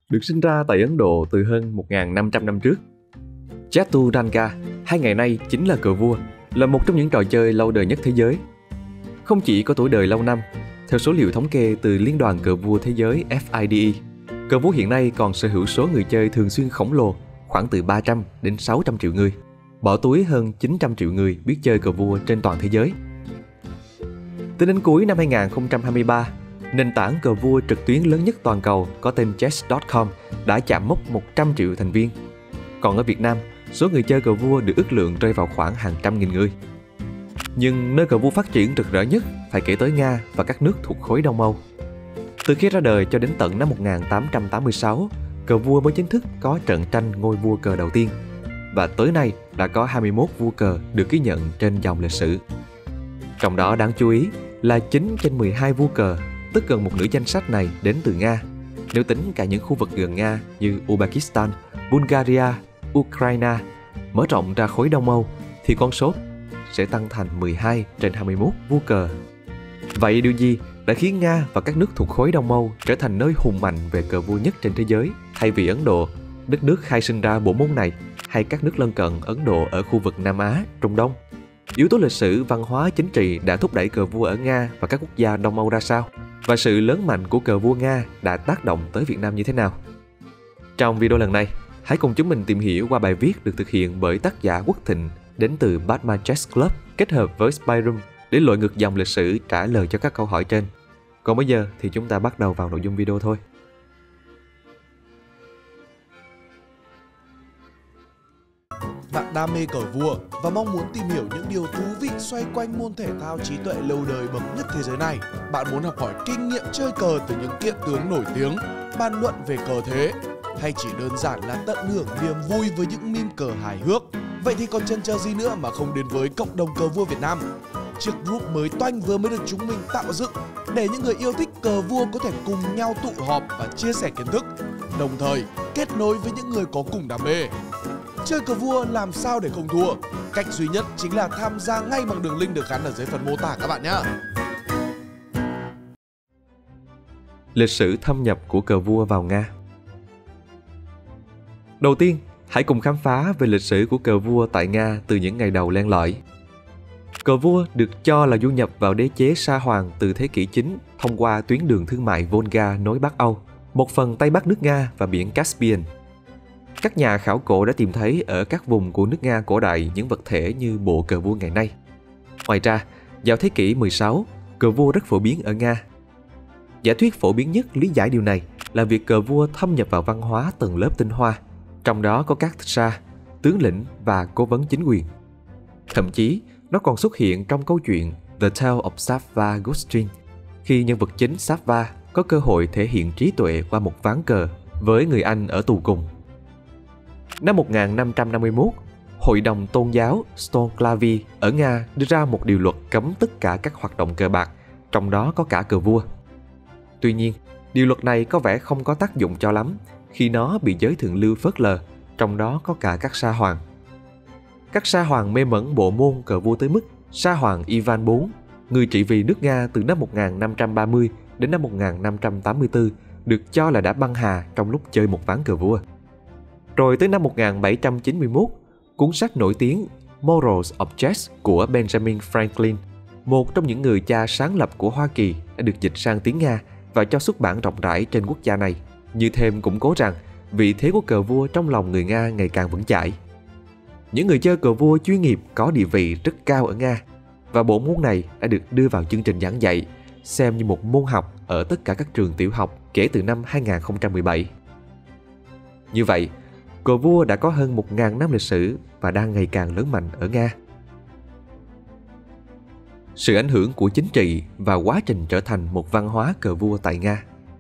được sinh ra tại Ấn Độ từ hơn 1.500 năm trước. Chaturanga, hay ngày nay chính là cờ vua, là một trong những trò chơi lâu đời nhất thế giới. Không chỉ có tuổi đời lâu năm, theo số liệu thống kê từ Liên đoàn Cờ vua Thế giới FIDE, cờ vua hiện nay còn sở hữu số người chơi thường xuyên khổng lồ, khoảng từ 300 đến 600 triệu người, bỏ túi hơn 900 triệu người biết chơi cờ vua trên toàn thế giới. Tính đến cuối năm 2023, nền tảng cờ vua trực tuyến lớn nhất toàn cầu có tên chess.com đã chạm mốc 100 triệu thành viên. Còn ở Việt Nam, số người chơi cờ vua được ước lượng rơi vào khoảng hàng trăm nghìn người. Nhưng nơi cờ vua phát triển rực rỡ nhất phải kể tới Nga và các nước thuộc khối Đông Âu. Từ khi ra đời cho đến tận năm 1886, cờ vua mới chính thức có trận tranh ngôi vua cờ đầu tiên. Và tới nay đã có 21 vua cờ được ghi nhận trên dòng lịch sử. Trong đó đáng chú ý là 9 trên 12 vua cờ, tức gần một nửa danh sách này đến từ Nga. Nếu tính cả những khu vực gần Nga như Uzbekistan, Bulgaria, Ukraine, mở rộng ra khối Đông Âu thì con số sẽ tăng thành 12 trên 21 vua cờ. Vậy điều gì đã khiến Nga và các nước thuộc khối Đông Âu trở thành nơi hùng mạnh về cờ vua nhất trên thế giới, thay vì Ấn Độ, đất nước khai sinh ra bộ môn này, hay các nước lân cận Ấn Độ ở khu vực Nam Á, Trung Đông? Yếu tố lịch sử, văn hóa, chính trị đã thúc đẩy cờ vua ở Nga và các quốc gia Đông Âu ra sao? Và sự lớn mạnh của cờ vua Nga đã tác động tới Việt Nam như thế nào? Trong video lần này, hãy cùng chúng mình tìm hiểu qua bài viết được thực hiện bởi tác giả Quốc Thịnh đến từ Batman Chess Club kết hợp với Spyroom để lội ngược dòng lịch sử trả lời cho các câu hỏi trên. Còn bây giờ thì chúng ta bắt đầu vào nội dung video thôi. Bạn đam mê cờ vua và mong muốn tìm hiểu những điều thú vị xoay quanh môn thể thao trí tuệ lâu đời bậc nhất thế giới này. Bạn muốn học hỏi kinh nghiệm chơi cờ từ những kiện tướng nổi tiếng, bàn luận về cờ thế, hay chỉ đơn giản là tận hưởng niềm vui với những meme cờ hài hước? Vậy thì còn chần chờ gì nữa mà không đến với cộng đồng cờ vua Việt Nam? Chiếc group mới toanh vừa mới được chúng mình tạo dựng để những người yêu thích cờ vua có thể cùng nhau tụ họp và chia sẻ kiến thức, đồng thời kết nối với những người có cùng đam mê. Chơi cờ vua làm sao để không thua? Cách duy nhất chính là tham gia ngay bằng đường link được gắn ở dưới phần mô tả các bạn nhé. Lịch sử thâm nhập của cờ vua vào Nga. Đầu tiên, hãy cùng khám phá về lịch sử của cờ vua tại Nga từ những ngày đầu len lỏi. Cờ vua được cho là du nhập vào đế chế Sa Hoàng từ thế kỷ 9 thông qua tuyến đường thương mại Volga nối Bắc Âu, một phần Tây Bắc nước Nga và biển Caspian. Các nhà khảo cổ đã tìm thấy ở các vùng của nước Nga cổ đại những vật thể như bộ cờ vua ngày nay. Ngoài ra, vào thế kỷ 16, cờ vua rất phổ biến ở Nga. Giả thuyết phổ biến nhất lý giải điều này là việc cờ vua thâm nhập vào văn hóa tầng lớp tinh hoa, trong đó có các sa, tướng lĩnh và cố vấn chính quyền. Thậm chí, nó còn xuất hiện trong câu chuyện The Tale of Savva Gustrin, khi nhân vật chính Savva có cơ hội thể hiện trí tuệ qua một ván cờ với người anh ở tù cùng. Năm 1551, Hội đồng Tôn giáo Stonclavi ở Nga đưa ra một điều luật cấm tất cả các hoạt động cờ bạc, trong đó có cả cờ vua. Tuy nhiên, điều luật này có vẻ không có tác dụng cho lắm khi nó bị giới thượng lưu phớt lờ, trong đó có cả các sa hoàng. Các sa hoàng mê mẩn bộ môn cờ vua tới mức sa hoàng Ivan IV, người trị vì nước Nga từ năm 1530 đến năm 1584, được cho là đã băng hà trong lúc chơi một ván cờ vua. Rồi tới năm 1791, cuốn sách nổi tiếng Morals of Chess của Benjamin Franklin, một trong những người cha sáng lập của Hoa Kỳ, đã được dịch sang tiếng Nga và cho xuất bản rộng rãi trên quốc gia này, như thêm củng cố rằng vị thế của cờ vua trong lòng người Nga ngày càng vững chãi. Những người chơi cờ vua chuyên nghiệp có địa vị rất cao ở Nga, và bộ môn này đã được đưa vào chương trình giảng dạy, xem như một môn học ở tất cả các trường tiểu học kể từ năm 2017. Như vậy, cờ vua đã có hơn 1.000 năm lịch sử và đang ngày càng lớn mạnh ở Nga. Sự ảnh hưởng của chính trị và quá trình trở thành một văn hóa cờ vua tại Nga.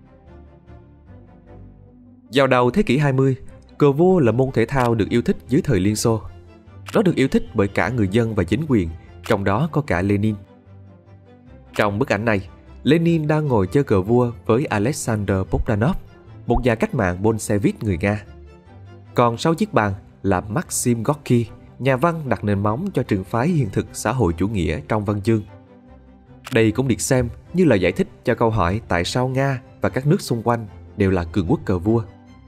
Vào đầu thế kỷ 20, cờ vua là môn thể thao được yêu thích dưới thời Liên Xô. Nó được yêu thích bởi cả người dân và chính quyền, trong đó có cả Lenin. Trong bức ảnh này, Lenin đang ngồi chơi cờ vua với Alexander Bogdanov, một nhà cách mạng Bolshevik người Nga. Còn sau chiếc bàn là Maxim Gorky, nhà văn đặt nền móng cho trường phái hiện thực xã hội chủ nghĩa trong văn chương. Đây cũng được xem như là giải thích cho câu hỏi tại sao Nga và các nước xung quanh đều là cường quốc cờ vua.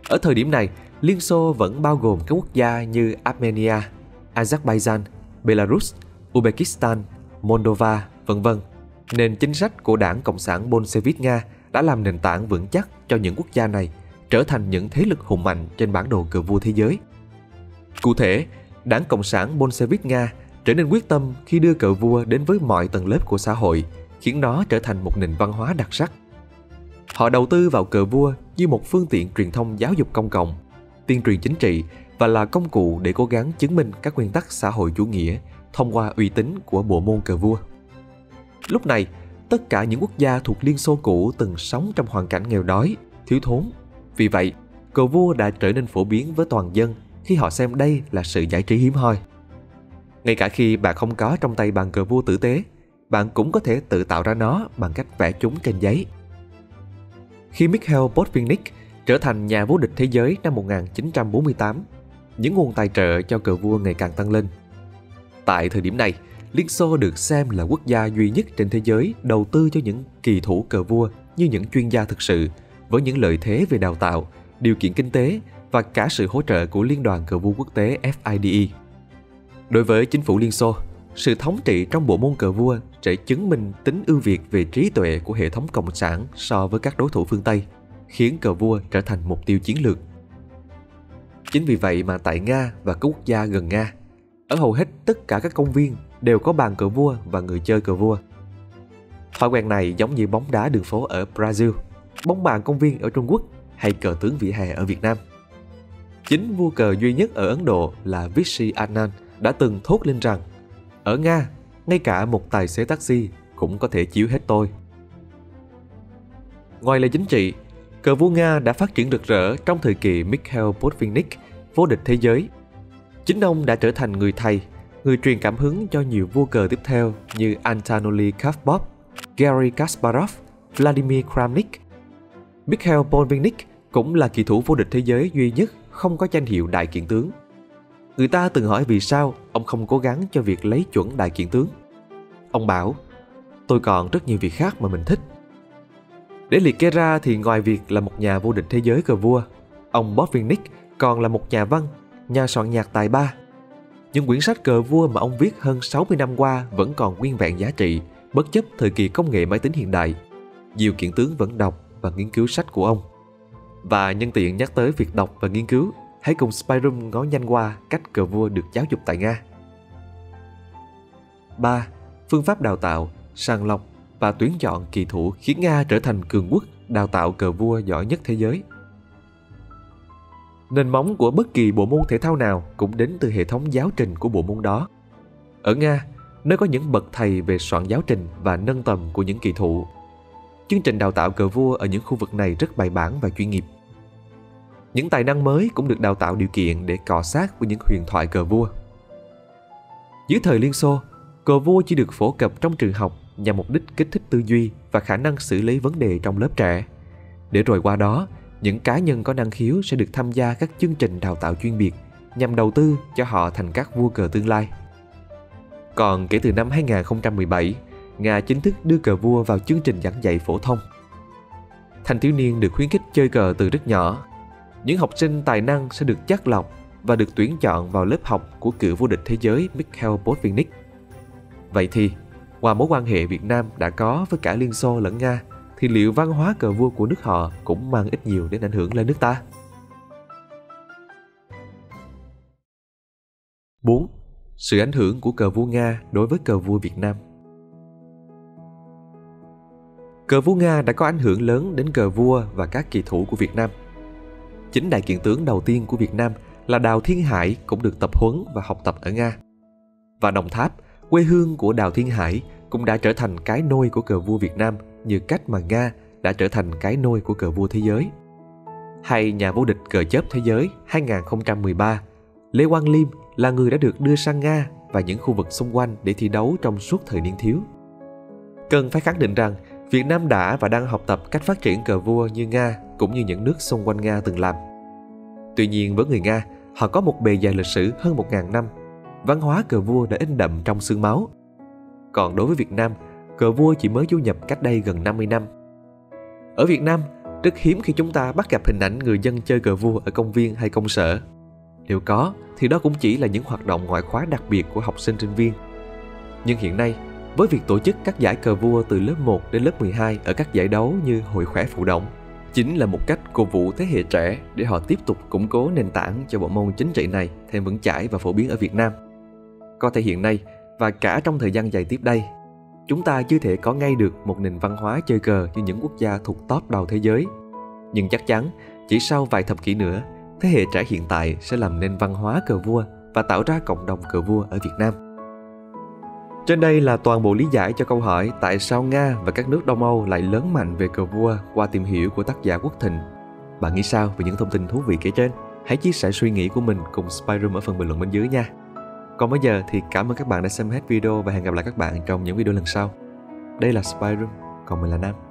Ở thời điểm này, Liên Xô vẫn bao gồm các quốc gia như Armenia, Azerbaijan, Belarus, Uzbekistan, Moldova, v.v. Nên chính sách của Đảng Cộng sản Bolshevik Nga đã làm nền tảng vững chắc cho những quốc gia này trở thành những thế lực hùng mạnh trên bản đồ cờ vua thế giới. Cụ thể, Đảng Cộng sản Bolshevik Nga trở nên quyết tâm khi đưa cờ vua đến với mọi tầng lớp của xã hội, khiến nó trở thành một nền văn hóa đặc sắc. Họ đầu tư vào cờ vua như một phương tiện truyền thông giáo dục công cộng, tuyên truyền chính trị và là công cụ để cố gắng chứng minh các nguyên tắc xã hội chủ nghĩa thông qua uy tín của bộ môn cờ vua. Lúc này, tất cả những quốc gia thuộc Liên Xô cũ từng sống trong hoàn cảnh nghèo đói, thiếu thốn. Vì vậy, cờ vua đã trở nên phổ biến với toàn dân khi họ xem đây là sự giải trí hiếm hoi. Ngay cả khi bạn không có trong tay bàn cờ vua tử tế, bạn cũng có thể tự tạo ra nó bằng cách vẽ chúng trên giấy. Khi Mikhail Botvinnik trở thành nhà vô địch thế giới năm 1948, những nguồn tài trợ cho cờ vua ngày càng tăng lên. Tại thời điểm này, Liên Xô được xem là quốc gia duy nhất trên thế giới đầu tư cho những kỳ thủ cờ vua như những chuyên gia thực sự, với những lợi thế về đào tạo, điều kiện kinh tế và cả sự hỗ trợ của Liên đoàn Cờ vua quốc tế FIDE. Đối với chính phủ Liên Xô, sự thống trị trong bộ môn cờ vua sẽ chứng minh tính ưu việt về trí tuệ của hệ thống cộng sản so với các đối thủ phương Tây, khiến cờ vua trở thành mục tiêu chiến lược. Chính vì vậy mà tại Nga và các quốc gia gần Nga, ở hầu hết tất cả các công viên đều có bàn cờ vua và người chơi cờ vua. Thói quen này giống như bóng đá đường phố ở Brazil, bóng bàn công viên ở Trung Quốc hay cờ tướng vỉa hè ở Việt Nam. Chính vua cờ duy nhất ở Ấn Độ là Vishy Anand đã từng thốt lên rằng: ở Nga, ngay cả một tài xế taxi cũng có thể chiếu hết tôi. Ngoài lề chính trị, cờ vua Nga đã phát triển rực rỡ trong thời kỳ Mikhail Botvinnik vô địch thế giới. Chính ông đã trở thành người thầy, người truyền cảm hứng cho nhiều vua cờ tiếp theo như Anatoly Karpov, Garry Kasparov, Vladimir Kramnik. Mikhail Botvinnik cũng là kỳ thủ vô địch thế giới duy nhất không có danh hiệu đại kiện tướng. Người ta từng hỏi vì sao ông không cố gắng cho việc lấy chuẩn đại kiện tướng. Ông bảo: tôi còn rất nhiều việc khác mà mình thích. Để liệt kê ra thì ngoài việc là một nhà vô địch thế giới cờ vua, ông Botvinnik còn là một nhà văn, nhà soạn nhạc tài ba. Những quyển sách cờ vua mà ông viết hơn 60 năm qua vẫn còn nguyên vẹn giá trị, bất chấp thời kỳ công nghệ máy tính hiện đại. Nhiều kiện tướng vẫn đọc và nghiên cứu sách của ông. Và nhân tiện nhắc tới việc đọc và nghiên cứu, hãy cùng Spyroom ngó nhanh qua cách cờ vua được giáo dục tại Nga. 3. Phương pháp đào tạo, sàng lọc và tuyển chọn kỳ thủ khiến Nga trở thành cường quốc đào tạo cờ vua giỏi nhất thế giới. Nền móng của bất kỳ bộ môn thể thao nào cũng đến từ hệ thống giáo trình của bộ môn đó. Ở Nga, nơi có những bậc thầy về soạn giáo trình và nâng tầm của những kỳ thủ, chương trình đào tạo cờ vua ở những khu vực này rất bài bản và chuyên nghiệp. Những tài năng mới cũng được đào tạo điều kiện để cọ sát với những huyền thoại cờ vua. Dưới thời Liên Xô, cờ vua chỉ được phổ cập trong trường học nhằm mục đích kích thích tư duy và khả năng xử lý vấn đề trong lớp trẻ. Để rồi qua đó, những cá nhân có năng khiếu sẽ được tham gia các chương trình đào tạo chuyên biệt nhằm đầu tư cho họ thành các vua cờ tương lai. Còn kể từ năm 2017, Nga chính thức đưa cờ vua vào chương trình giảng dạy phổ thông. Thanh thiếu niên được khuyến khích chơi cờ từ rất nhỏ. Những học sinh tài năng sẽ được chắt lọc và được tuyển chọn vào lớp học của cựu vô địch thế giới Mikhail Botvinnik. Vậy thì, qua mối quan hệ Việt Nam đã có với cả Liên Xô lẫn Nga, thì liệu văn hóa cờ vua của nước họ cũng mang ít nhiều đến ảnh hưởng lên nước ta? 4. Sự ảnh hưởng của cờ vua Nga đối với cờ vua Việt Nam. Cờ vua Nga đã có ảnh hưởng lớn đến cờ vua và các kỳ thủ của Việt Nam. Chính đại kiện tướng đầu tiên của Việt Nam là Đào Thiên Hải cũng được tập huấn và học tập ở Nga. Và Đồng Tháp, quê hương của Đào Thiên Hải, cũng đã trở thành cái nôi của cờ vua Việt Nam như cách mà Nga đã trở thành cái nôi của cờ vua thế giới. Hay nhà vô địch cờ chớp thế giới 2013, Lê Quang Liêm là người đã được đưa sang Nga và những khu vực xung quanh để thi đấu trong suốt thời niên thiếu. Cần phải khẳng định rằng Việt Nam đã và đang học tập cách phát triển cờ vua như Nga cũng như những nước xung quanh Nga từng làm. Tuy nhiên với người Nga, họ có một bề dày lịch sử hơn 1000 năm. Văn hóa cờ vua đã in đậm trong xương máu. Còn đối với Việt Nam, cờ vua chỉ mới du nhập cách đây gần 50 năm. Ở Việt Nam, Rất hiếm khi chúng ta bắt gặp hình ảnh người dân chơi cờ vua ở công viên hay công sở. Nếu có, thì đó cũng chỉ là những hoạt động ngoại khóa đặc biệt của học sinh sinh viên. Nhưng hiện nay, với việc tổ chức các giải cờ vua từ lớp 1 đến lớp 12 ở các giải đấu như Hội khỏe Phụ Động, chính là một cách cổ vũ thế hệ trẻ để họ tiếp tục củng cố nền tảng cho bộ môn chính trị này thêm vững chãi và phổ biến ở Việt Nam. Có thể hiện nay và cả trong thời gian dài tiếp đây, chúng ta chưa thể có ngay được một nền văn hóa chơi cờ như những quốc gia thuộc top đầu thế giới. Nhưng chắc chắn, chỉ sau vài thập kỷ nữa, thế hệ trẻ hiện tại sẽ làm nên văn hóa cờ vua và tạo ra cộng đồng cờ vua ở Việt Nam. Trên đây là toàn bộ lý giải cho câu hỏi tại sao Nga và các nước Đông Âu lại lớn mạnh về cờ vua qua tìm hiểu của tác giả Quốc Thịnh. Bạn nghĩ sao về những thông tin thú vị kể trên? Hãy chia sẻ suy nghĩ của mình cùng Spyroom ở phần bình luận bên dưới nha. Còn bây giờ thì cảm ơn các bạn đã xem hết video và hẹn gặp lại các bạn trong những video lần sau. Đây là Spyroom, còn mình là Nam.